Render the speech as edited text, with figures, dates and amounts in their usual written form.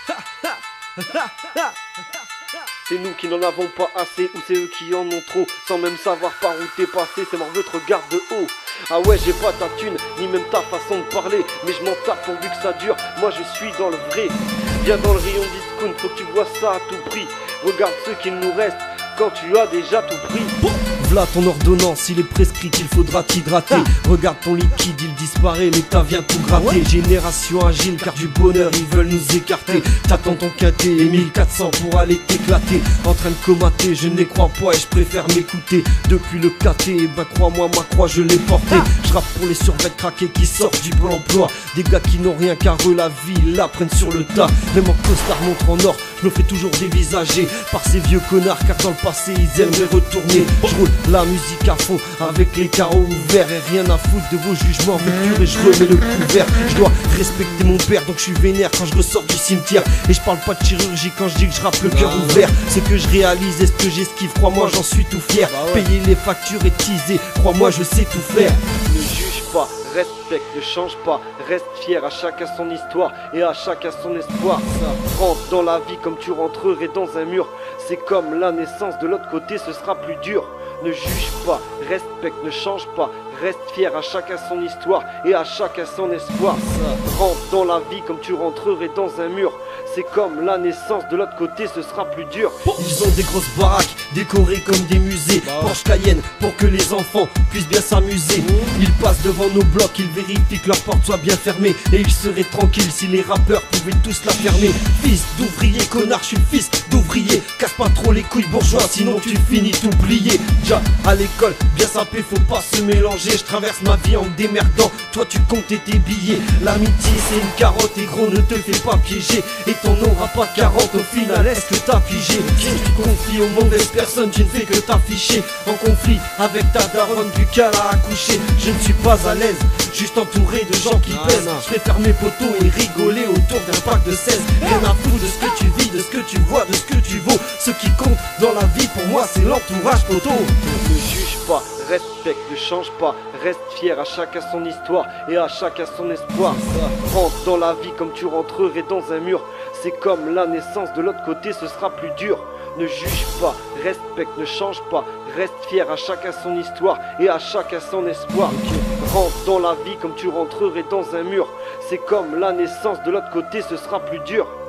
C'est nous qui n'en avons pas assez, ou c'est eux qui en ont trop, sans même savoir par où t'es passé, c'est mort de te regarde de haut. Ah ouais, j'ai pas ta thune, ni même ta façon de parler, mais je m'en tape pourvu que ça dure, moi je suis dans le vrai. Viens dans le rayon discount, faut que tu vois ça à tout prix. Regarde ce qu'il nous reste, quand tu as déjà tout pris. V'là ton ordonnance, il est prescrit qu'il faudra t'hydrater. Regarde ton liquide, il disparaît, l'État vient tout gratter. Génération agile, car du bonheur ils veulent nous écarter. T'attends ton quintet et 1400 pour aller t'éclater. En train de comater, je n'y crois pas et je préfère m'écouter. Depuis le KT, ben crois-moi, ma croix je l'ai portée. Je rappe pour les survêtements craqués qui sortent du Pôle emploi. Des gars qui n'ont rien car eux la vie la prennent sur le tas. Même en costard montre en or, je me fais toujours dévisager par ces vieux connards, car dans le passé ils aimeraient retourner. Je roule la musique à fond avec les carreaux ouverts et rien à foutre de vos jugements ruptures et je remets le couvert. Je dois respecter mon père donc je suis vénère quand je ressors du cimetière. Et je parle pas de chirurgie quand je dis que je rappe le cœur ouvert. Ce que je réalise et ce que j'esquive, crois-moi j'en suis tout fier. Payer les factures et teaser, crois-moi je sais tout faire. Ne juge pas, respecte, ne change pas, reste fier, à chacun son histoire et à chacun son espoir. Ça rentre dans la vie comme tu rentrerais dans un mur. C'est comme la naissance, de l'autre côté ce sera plus dur. Ne juge pas, respecte, ne change pas, reste fier, à chacun son histoire et à chacun son espoir. Ça rentre dans la vie comme tu rentrerais dans un mur. C'est comme la naissance, de l'autre côté ce sera plus dur. Ils ont des grosses baraques, décorées comme des musées. Porsche Cayenne pour que les enfants puissent bien s'amuser. Ils passent devant nos blocs, ils vérifient que leur porte soit bien fermée. Et ils seraient tranquilles si les rappeurs pouvaient tous la fermer. Fils d'ouvrier, connard, je suis fils d'ouvrier. Casse pas trop les couilles bourgeois, sinon tu finis tout plié. Déjà à l'école, bien sapé, faut pas se mélanger. Je traverse ma vie en me démerdant, toi tu comptes tes billets. L'amitié c'est une carotte et gros ne te fais pas piéger. Et t'en auras pas 40 au final, est-ce que t'as figé? Si tu te confies aux mauvaises personnes, tu ne fais que t'afficher. En conflit avec ta daronne du qu'elle a accouché. Je ne suis pas à l'aise, juste entouré de gens qui pèsent. Je préfère mes potos et rigoler autour d'un pack de 16. Rien à foutre de ce que tu vis, de ce que tu vois, de ce que tu vaux. Ce qui compte dans la vie pour moi c'est l'entourage poto. Ne juge pas, respecte, ne change pas, reste fier, à chacun son histoire et à chacun son espoir. Ça rentre dans la vie comme tu rentrerais dans un mur. C'est comme la naissance, de l'autre côté ce sera plus dur. Ne juge pas, respecte, ne change pas, reste fier, à chacun son histoire et à chacun son espoir. Rentre dans la vie comme tu rentrerais dans un mur. C'est comme la naissance, de l'autre côté ce sera plus dur.